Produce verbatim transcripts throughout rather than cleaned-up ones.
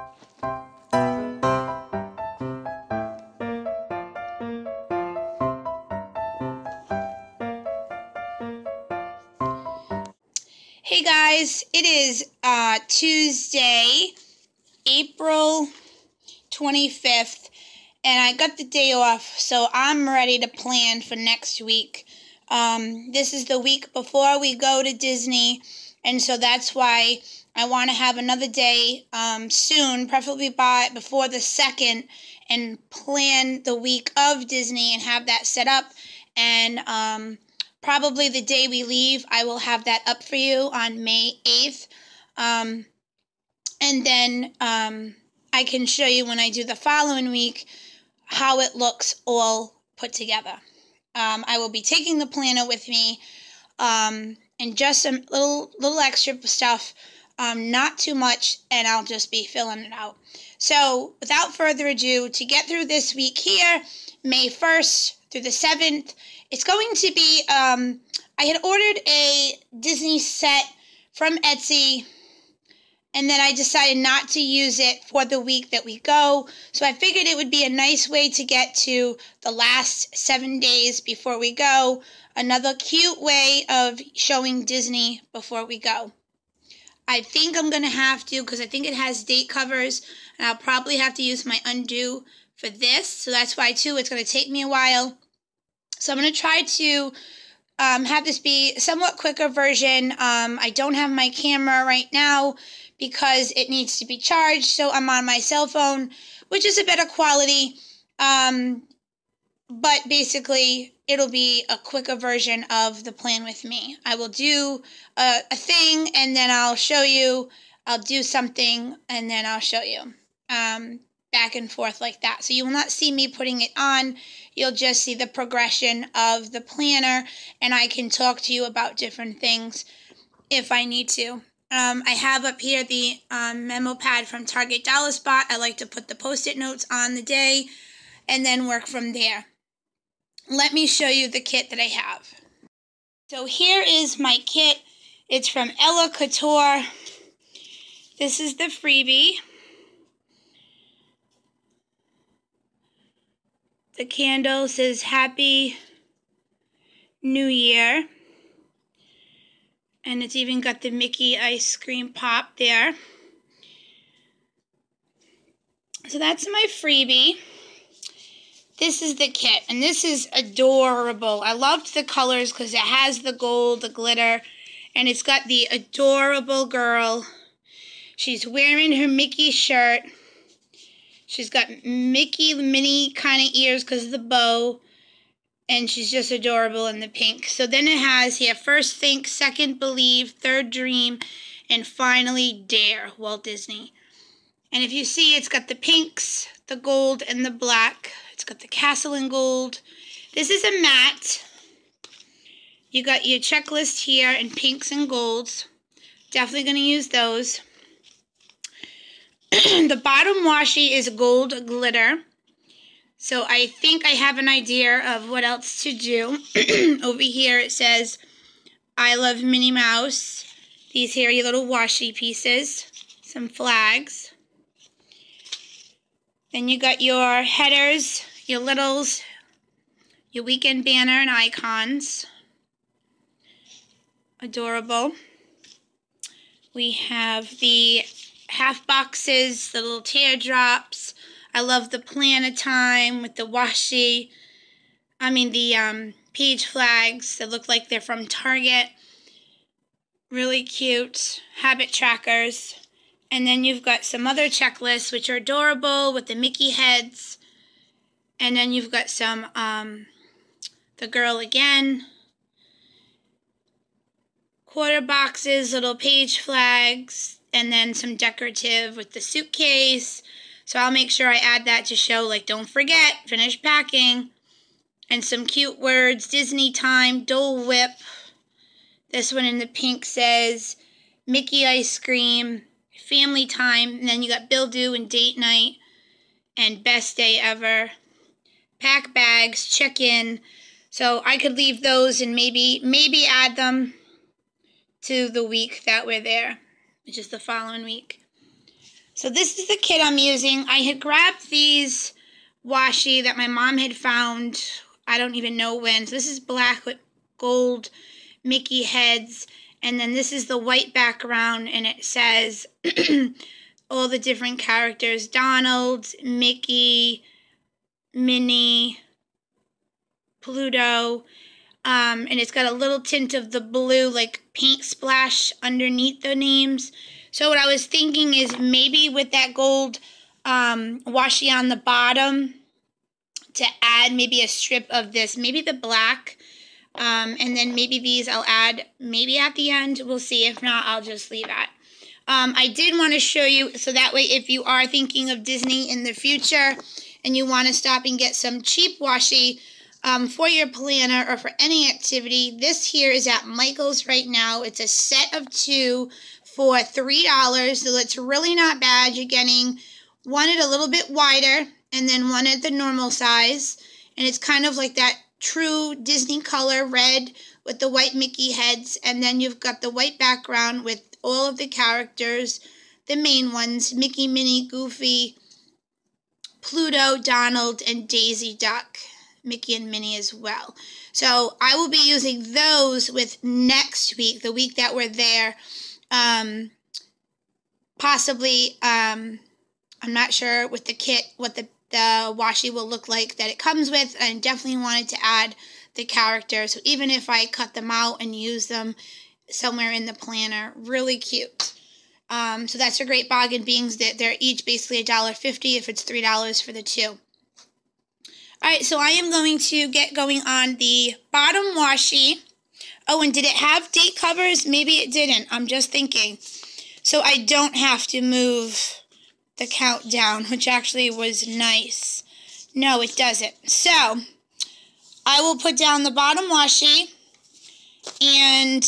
Hey guys, it is uh, Tuesday, April twenty-fifth, and I got the day off, so I'm ready to plan for next week. Um, this is the week before we go to Disney, and so that's why I want to have another day um, soon, preferably by before the second, and plan the week of Disney and have that set up. And um, probably the day we leave, I will have that up for you on May eighth. Um, and then um, I can show you when I do the following week how it looks all put together. Um, I will be taking the planner with me um, and just some little, little extra stuff, um, not too much, and I'll just be filling it out. So without further ado, to get through this week here, May first through the seventh, it's going to be, um, I had ordered a Disney set from Etsy, and then I decided not to use it for the week that we go. So I figured it would be a nice way to get to the last seven days before we go. Another cute way of showing Disney before we go. I think I'm going to have to, because I think it has date covers, and I'll probably have to use my undo for this. So that's why, too, it's going to take me a while. So I'm going to try to um, have this be a somewhat quicker version. Um, I don't have my camera right now because it needs to be charged, so I'm on my cell phone, which is a better quality. Um, but basically, it'll be a quicker version of the plan with me. I will do a, a thing, and then I'll show you. I'll do something, and then I'll show you. Um, back and forth like that. So you will not see me putting it on. You'll just see the progression of the planner, and I can talk to you about different things if I need to. Um, I have up here the um, memo pad from Target Dollar Spot. I like to put the post-it notes on the day and then work from there. Let me show you the kit that I have. So here is my kit. It's from Ella Couture. This is the freebie. The candle says Happy New Year. And it's even got the Mickey ice cream pop there. So that's my freebie. This is the kit, and this is adorable. I loved the colors because it has the gold, the glitter, and it's got the adorable girl. She's wearing her Mickey shirt. She's got Mickey Minnie kind of ears because of the bow. And she's just adorable in the pink. So then it has here, first think, second believe, third dream, and finally dare, Walt Disney. And if you see, it's got the pinks, the gold, and the black. It's got the castle in gold. This is a matte. You got your checklist here in pinks and golds. Definitely going to use those. The bottom washi is gold glitter. So I think I have an idea of what else to do. Over here it says, I love Minnie Mouse. These here are your little washi pieces. Some flags. Then you got your headers, your littles, your weekend banner and icons. Adorable. We have the half boxes, the little teardrops. I love the planner time with the washi. I mean the um, page flags that look like they're from Target. Really cute. Habit trackers. And then you've got some other checklists which are adorable with the Mickey heads. And then you've got some, um, the girl again. Quarter boxes, little page flags. And then some decorative with the suitcase. So I'll make sure I add that to show, like, don't forget, finish packing. And some cute words, Disney time, Dole Whip. This one in the pink says Mickey ice cream, family time. And then you got Bill Do and date night and best day ever. Pack bags, check in. So I could leave those and maybe, maybe add them to the week that we're there, which is the following week. So this is the kit I'm using. I had grabbed these washi that my mom had found, I don't even know when. So this is black with gold Mickey heads. And then this is the white background, and it says all the different characters. Donald, Mickey, Minnie, Pluto. Um, and it's got a little tint of the blue, like paint splash underneath the names. So what I was thinking is maybe with that gold um, washi on the bottom to add maybe a strip of this, maybe the black. Um, and then maybe these I'll add maybe at the end. We'll see. If not, I'll just leave that. Um, I did want to show you, so that way if you are thinking of Disney in the future and you want to stop and get some cheap washi um, for your planner or for any activity, this here is at Michael's right now. It's a set of two for three dollars, so it's really not bad. You're getting one at a little bit wider and then one at the normal size. And it's kind of like that true Disney color red with the white Mickey heads, and then you've got the white background with all of the characters, the main ones, Mickey, Minnie, Goofy, Pluto, Donald, and Daisy Duck, Mickey and Minnie as well. So I will be using those with next week, the week that we're there. Um, possibly, um, I'm not sure with the kit what the the washi will look like that it comes with. I definitely wanted to add the characters, so even if I cut them out and use them somewhere in the planner, really cute. Um, so that's a great bargain, being that they're each basically a dollar fifty if it's three dollars for the two. Alright, so I am going to get going on the bottom washi. Oh, and did it have date covers? Maybe it didn't. I'm just thinking. So I don't have to move the countdown, which actually was nice. No, it doesn't. So I will put down the bottom washi, and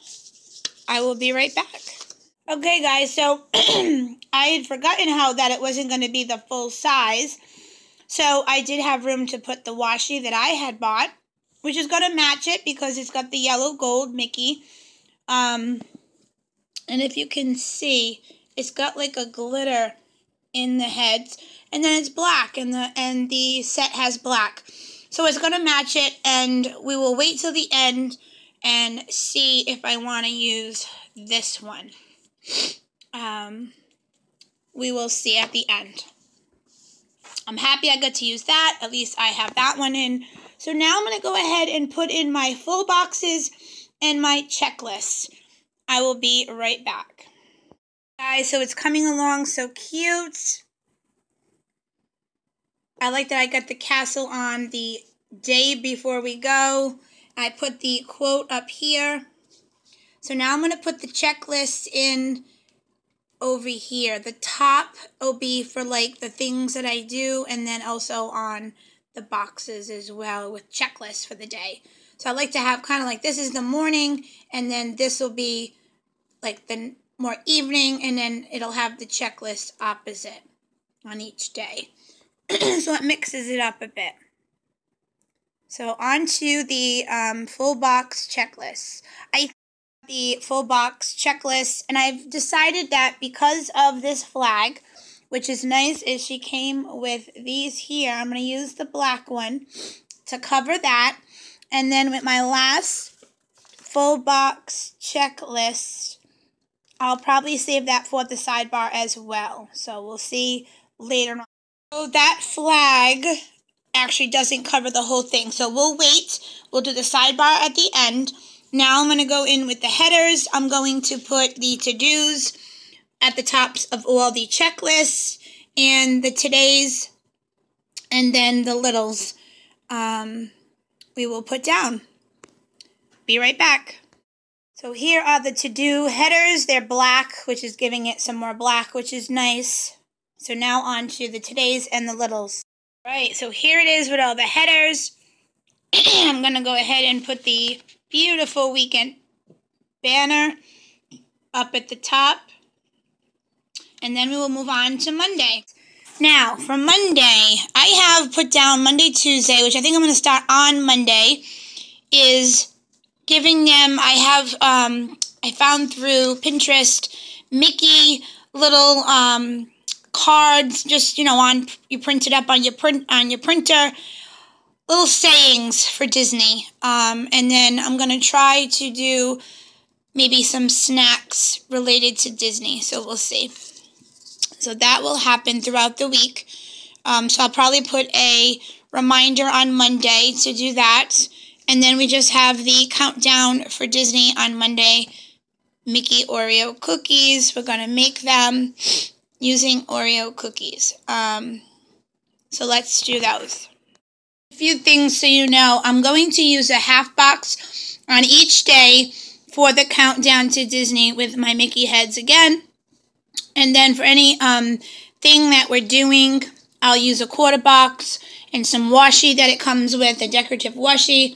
I will be right back. Okay, guys, so I had forgotten how that it wasn't going to be the full size. So I did have room to put the washi that I had bought, which is going to match it because it's got the yellow gold Mickey. Um, and if you can see, it's got like a glitter in the heads, and then it's black, and the and the set has black, so it's going to match it. And we will wait till the end and see if I want to use this one. Um, we will see at the end. I'm happy I got to use that. At least I have that one in. So now I'm going to go ahead and put in my full boxes and my checklist. I will be right back. Guys, so it's coming along so cute. I like that I got the castle on the day before we go. I put the quote up here. So now I'm going to put the checklist in over here. The top will be for like the things that I do, and then also on the boxes as well with checklists for the day. So I like to have kind of like, this is the morning, and then this will be like the more evening, and then it'll have the checklist opposite on each day. So it mixes it up a bit. So on to the um, full box checklist. I the full box checklist, and I've decided that because of this flag, which is nice, is she came with these here. I'm going to use the black one to cover that. And then with my last full box checklist, I'll probably save that for the sidebar as well. So we'll see later on. So that flag actually doesn't cover the whole thing. So we'll wait. We'll do the sidebar at the end. Now I'm going to go in with the headers. I'm going to put the to-dos at the tops of all the checklists and the todays, and then the littles um, we will put down. Be right back. So here are the to-do headers. They're black, which is giving it some more black, which is nice. So now on to the todays and the littles. All right, so here it is with all the headers. I'm going to go ahead and put the beautiful weekend banner up at the top. And then we will move on to Monday. Now, for Monday, I have put down Monday, Tuesday, which I think I'm going to start on Monday, is giving them, I have, um, I found through Pinterest, Mickey little um, cards, just, you know, on you print it up on your print on your printer. Little sayings for Disney. Um, and then I'm going to try to do maybe some snacks related to Disney. So we'll see. So that will happen throughout the week. Um, so I'll probably put a reminder on Monday to do that. And then we just have the countdown for Disney on Monday. Mickey Oreo cookies. We're going to make them using Oreo cookies. Um, so let's do those. A few things so you know. I'm going to use a half box on each day for the countdown to Disney with my Mickey heads again. And then for any um, thing that we're doing, I'll use a quarter box and some washi that it comes with, a decorative washi.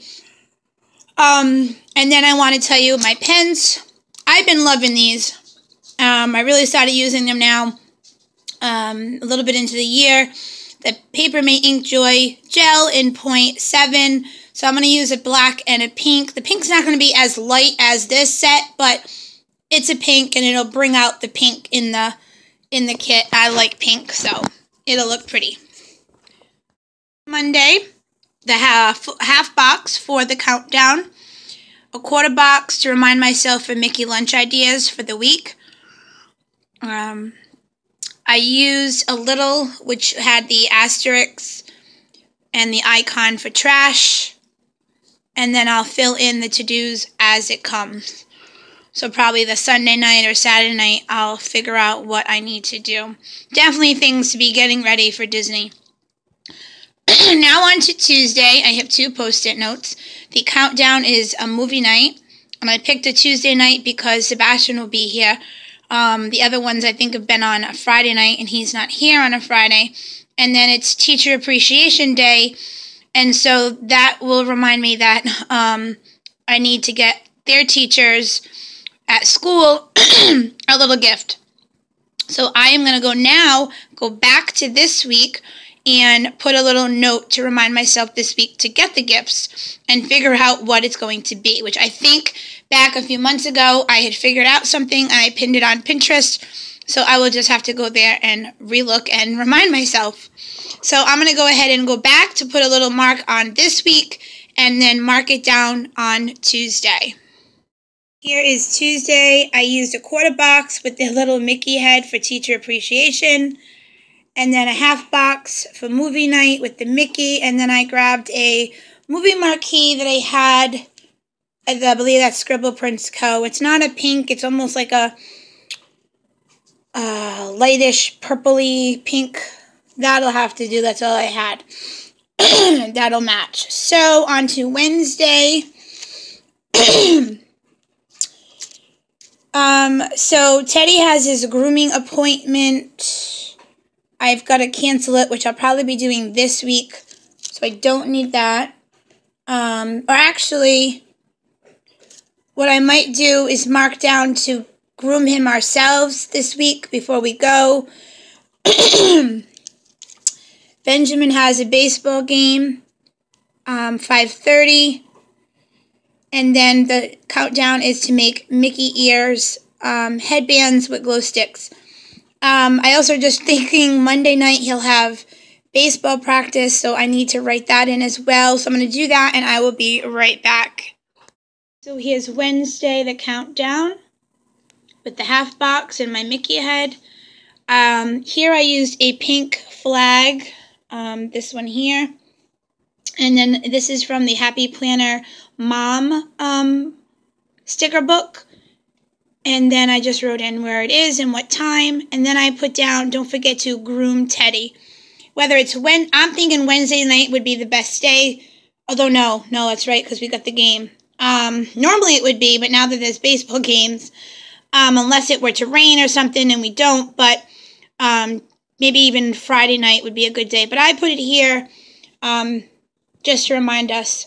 Um, and then I want to tell you my pens. I've been loving these. Um, I really started using them now um, a little bit into the year. The Paper Mate Ink Joy Gel in point seven. So I'm going to use a black and a pink. The pink's not going to be as light as this set, but it's a pink and it'll bring out the pink in the in the kit. I like pink, so it'll look pretty. Monday, the half half box for the countdown. A quarter box to remind myself of Mickey lunch ideas for the week. Um, I used a little, which had the asterisk and the icon for trash. And then I'll fill in the to-dos as it comes. So probably the Sunday night or Saturday night, I'll figure out what I need to do. Definitely things to be getting ready for Disney. Now on to Tuesday. I have two post-it notes. The countdown is a movie night. And I picked a Tuesday night because Sebastian will be here. Um, the other ones I think have been on a Friday night, and he's not here on a Friday. And then it's Teacher Appreciation Day. And so that will remind me that um, I need to get their teachers at school a little gift. So I am going to go now, go back to this week, and put a little note to remind myself this week to get the gifts and figure out what it's going to be, which I think back a few months ago I had figured out something and I pinned it on Pinterest. So I will just have to go there and relook and remind myself. So I'm going to go ahead and go back to put a little mark on this week and then mark it down on Tuesday. Here is Tuesday. I used a quarter box with the little Mickey head for teacher appreciation. And then a half box for movie night with the Mickey. And then I grabbed a movie marquee that I had. I believe that's Scribble Prints Co. It's not a pink. It's almost like a uh, lightish purpley pink. That'll have to do. That's all I had. That'll match. So on to Wednesday. um. So Teddy has his grooming appointment. I've got to cancel it, which I'll probably be doing this week. So I don't need that. Um. Or actually, what I might do is mark down to groom him ourselves this week before we go. Benjamin has a baseball game, um, five thirty. And then the countdown is to make Mickey ears, um, headbands with glow sticks. Um, I also just thinking Monday night he'll have baseball practice, so I need to write that in as well. So I'm going to do that, and I will be right back. So here's Wednesday, the countdown, with the half box and my Mickey head. Um, here I used a pink flag, um, this one here. And then this is from the Happy Planner Mom um, sticker book. And then I just wrote in where it is and what time. And then I put down, don't forget to groom Teddy. Whether it's when, I'm thinking Wednesday night would be the best day. Although no, no, that's right, because we got the game. Um, normally it would be, but now that there's baseball games, um, unless it were to rain or something, and we don't, but um, maybe even Friday night would be a good day. But I put it here um, just to remind us.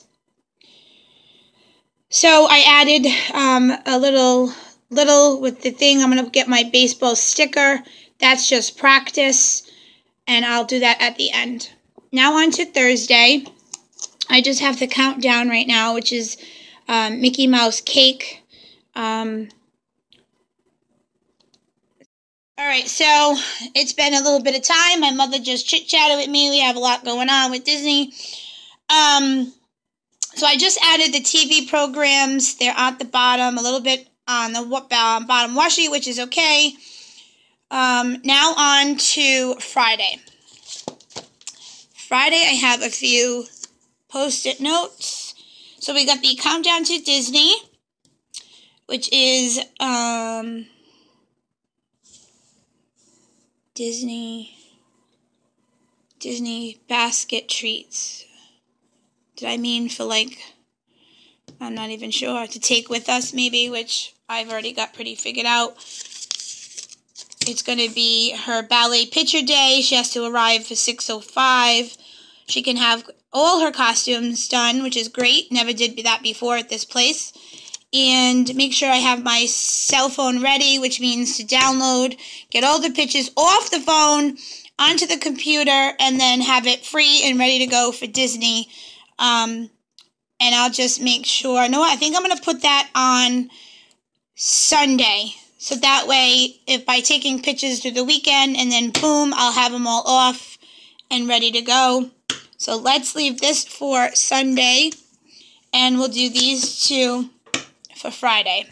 So I added um, a little, little with the thing. I'm going to get my baseball sticker. That's just practice, and I'll do that at the end. Now on to Thursday. I just have the countdown right now, which is um, Mickey Mouse cake. Um, Alright, so it's been a little bit of time. My mother just chit-chatted with me. We have a lot going on with Disney. Um, so I just added the T V programs. They're at the bottom, a little bit on the uh, bottom washi, which is okay. Um, now on to Friday. Friday, I have a few post-it notes. So we got the Countdown to Disney, which is um, Disney, Disney basket treats. Did I mean for like, I'm not even sure, to take with us maybe, which I've already got pretty figured out. It's going to be her ballet picture day. She has to arrive for six oh five. She can have all her costumes done, which is great. Never did that before at this place. And make sure I have my cell phone ready, which means to download, get all the pictures off the phone, onto the computer, and then have it free and ready to go for Disney. Um, and I'll just make sure. No, I think I'm going to put that on Sunday. So that way, if by taking pictures through the weekend, and then boom, I'll have them all off and ready to go. So let's leave this for Sunday, and we'll do these two for Friday.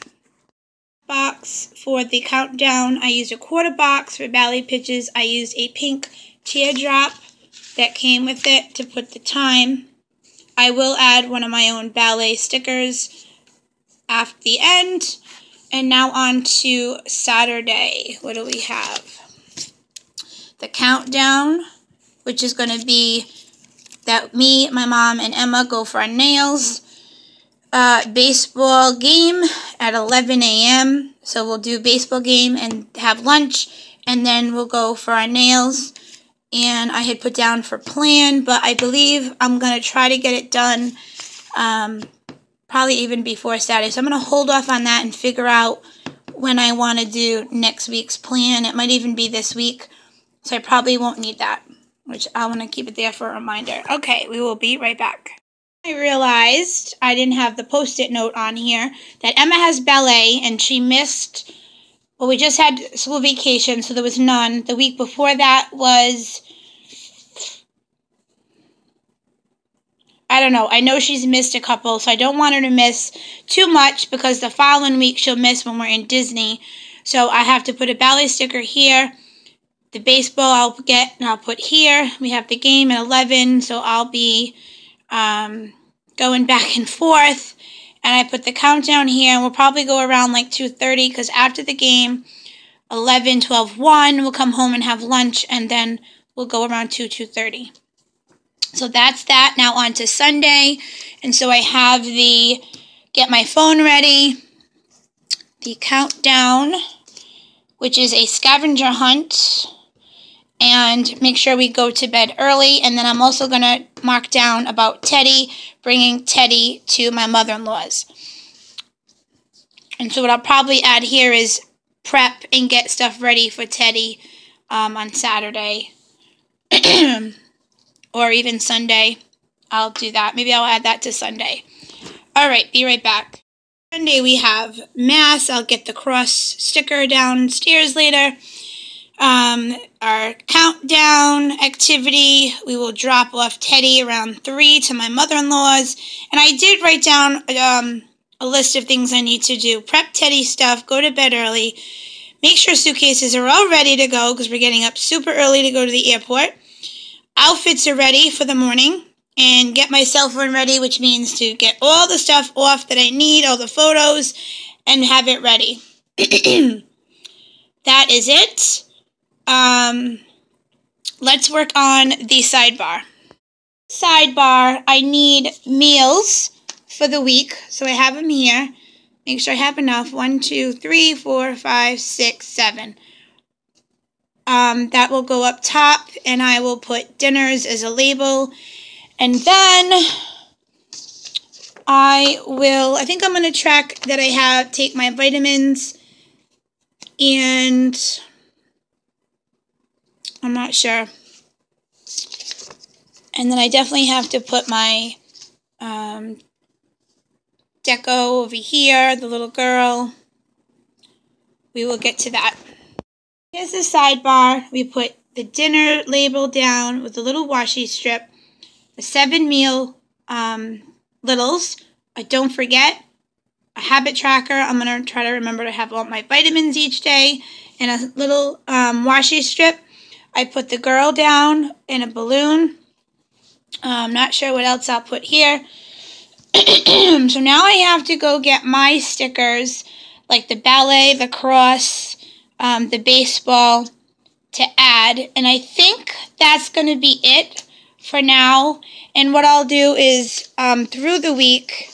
Box for the countdown, I used a quarter box. For ballet pictures, I used a pink teardrop that came with it to put the time. I will add one of my own ballet stickers at the end. And now on to Saturday. What do we have? The countdown, which is going to be that me, my mom, and Emma go for our nails. Uh, baseball game at eleven A M So we'll do baseball game and have lunch, and then we'll go for our nails. And I had put down for plan, but I believe I'm going to try to get it done um, probably even before Saturday. So I'm going to hold off on that and figure out when I want to do next week's plan. It might even be this week, so I probably won't need that, which I want to keep it there for a reminder. Okay, we will be right back. I realized I didn't have the post-it note on here that Emma has ballet, and she missed, well, we just had school vacation, so there was none. The week before that was, I don't know. I know she's missed a couple, so I don't want her to miss too much because the following week she'll miss when we're in Disney. So I have to put a ballet sticker here. The baseball I'll get and I'll put here. We have the game at eleven, so I'll be um, going back and forth. And I put the countdown here, and we'll probably go around like two thirty because after the game, eleven, twelve, one, we'll come home and have lunch, and then we'll go around two, two thirty. So that's that. Now on to Sunday. And so I have the get my phone ready, the countdown, which is a scavenger hunt, and make sure we go to bed early. And then I'm also going to mark down about Teddy, bringing Teddy to my mother-in-law's. And so what I'll probably add here is prep and get stuff ready for Teddy um, on Saturday. Or even Sunday. I'll do that. Maybe I'll add that to Sunday. All right, be right back. Sunday we have Mass. I'll get the cross sticker downstairs later. Um, our countdown activity, we will drop off Teddy around three to my mother-in-law's. And I did write down um, a list of things I need to do. Prep Teddy stuff, go to bed early. Make sure suitcases are all ready to go because we're getting up super early to go to the airport. Outfits are ready for the morning, and get my cell phone ready, which means to get all the stuff off that I need, all the photos, and have it ready. That is it. Um, let's work on the sidebar. Sidebar, I need meals for the week, so I have them here. Make sure I have enough. One, two, three, four, five, six, seven. Um, that will go up top, and I will put dinners as a label. And then I will, I think I'm going to track that I have, take my vitamins, and I'm not sure. And then I definitely have to put my um, deco over here, the little girl. We will get to that. Here's the sidebar. We put the dinner label down with a little washi strip, the seven meal um, littles. Uh, don't forget, a habit tracker. I'm going to try to remember to have all my vitamins each day, and a little um, washi strip. I put the girl down in a balloon. I'm not sure what else I'll put here. So now I have to go get my stickers, like the ballet, the cross, um, the baseball, to add. And I think that's going to be it for now. And what I'll do is um, through the week,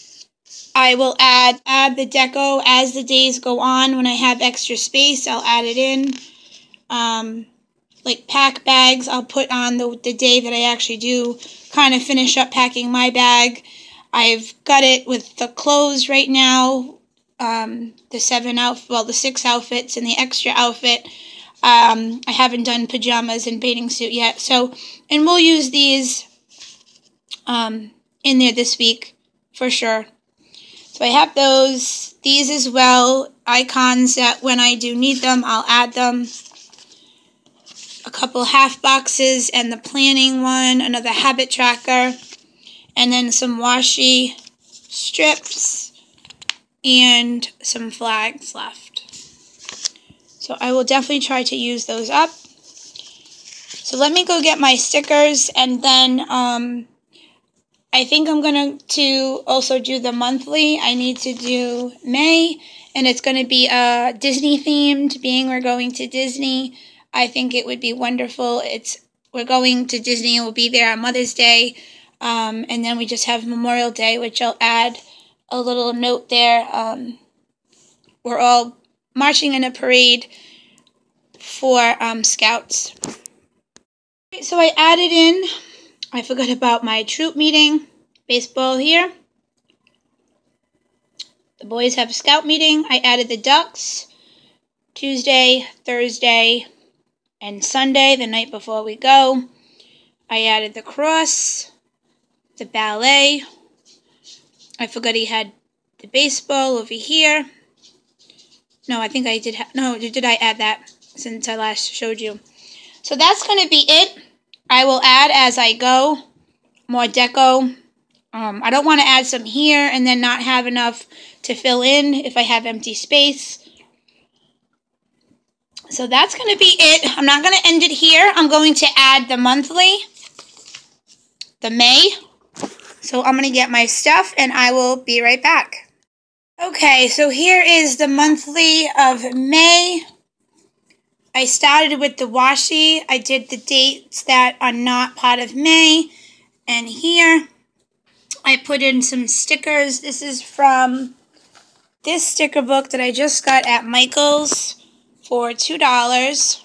I will add, add the deco as the days go on. When I have extra space, I'll add it in. Um, like pack bags, I'll put on the, the day that I actually do kind of finish up packing my bag. I've got it with the clothes right now, um, the seven outfit, well, the six outfits and the extra outfit. Um, I haven't done pajamas and bathing suit yet. So, and we'll use these um, in there this week for sure. So I have those, these as well, icons that when I do need them, I'll add them. A couple half boxes and the planning one, another habit tracker, and then some washi strips and some flags left. So I will definitely try to use those up. So let me go get my stickers, and then um, I think I'm going to also do the monthly. I need to do May, and it's going to be uh, Disney themed, being we're going to Disney. I think it would be wonderful. It's we're going to Disney and we'll be there on Mother's Day. Um, and then we just have Memorial Day, which I'll add a little note there. Um, we're all marching in a parade for um, Scouts. So I added in, I forgot about my troop meeting, baseball here. The boys have a Scout meeting. I added the Ducks, Tuesday, Thursday, and Sunday, the night before we go. I added the cross, the ballet. I forgot he had the baseball over here. No, I think I did. Ha no, did I add that since I last showed you? So that's going to be it. I will add as I go more deco. Um, I don't want to add some here and then not have enough to fill in if I have empty space. So that's going to be it. I'm not going to end it here. I'm going to add the monthly, the May. So I'm going to get my stuff and I will be right back. Okay, so here is the monthly of May. I started with the washi. I did the dates that are not part of May. And here I put in some stickers. This is from this sticker book that I just got at Michael's for two dollars.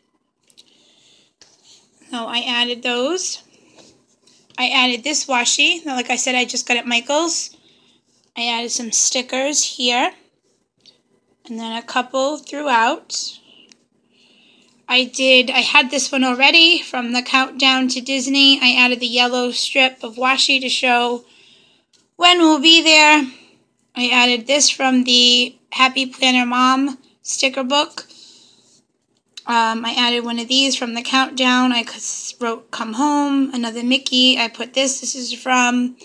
So I added those. I added this washi. Now, like I said, I just got at Michael's. I added some stickers here. And then a couple throughout. I did, I had this one already from the Countdown to Disney. I added the yellow strip of washi to show when we'll be there. I added this from the Happy Planner Mom sticker book. Um, I added one of these from the Countdown. I wrote Come Home, another Mickey. I put this. This is from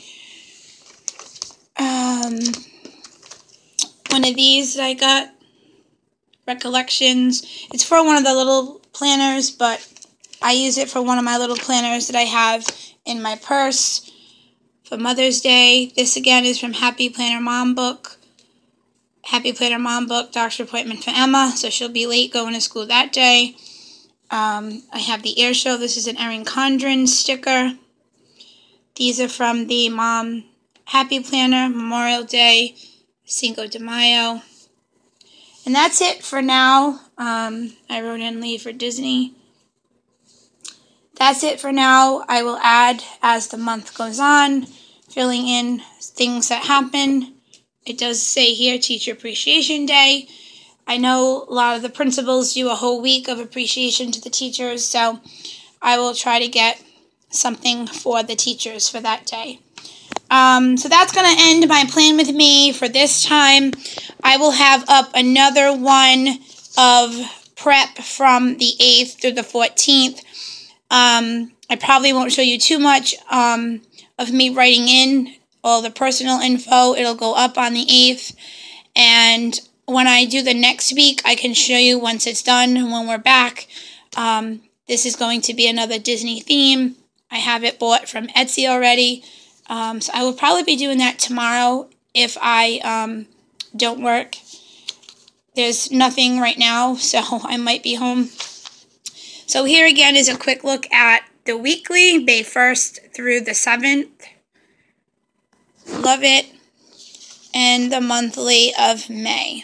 um, one of these that I got. Recollections. It's for one of the little planners, but I use it for one of my little planners that I have in my purse for Mother's Day. This again is from Happy Planner Mom book. Happy Planner Mom book, doctor appointment for Emma, so she'll be late going to school that day. Um, I have the air show. This is an Erin Condren sticker. These are from the Mom Happy Planner, Memorial Day, Cinco de Mayo. And that's it for now. Um, I wrote in leave for Disney. That's it for now. I will add as the month goes on, filling in things that happen. It does say here Teacher Appreciation Day. I know a lot of the principals do a whole week of appreciation to the teachers, so I will try to get something for the teachers for that day. Um, so that's going to end my plan with me for this time. I will have up another one of prep from the eighth through the fourteenth. Um, I probably won't show you too much um, of me writing in all the personal info. It'll go up on the eighth. And when I do the next week, I can show you once it's done and when we're back. Um, this is going to be another Disney theme. I have it bought from Etsy already. Um, so I will probably be doing that tomorrow if I um, don't work. There's nothing right now, so I might be home. So here again is a quick look at the weekly, May first through the seventh. Love it. And the monthly of May.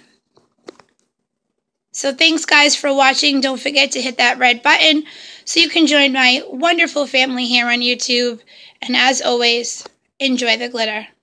So thanks guys for watching. Don't forget to hit that red button so you can join my wonderful family here on YouTube. And as always, enjoy the glitter.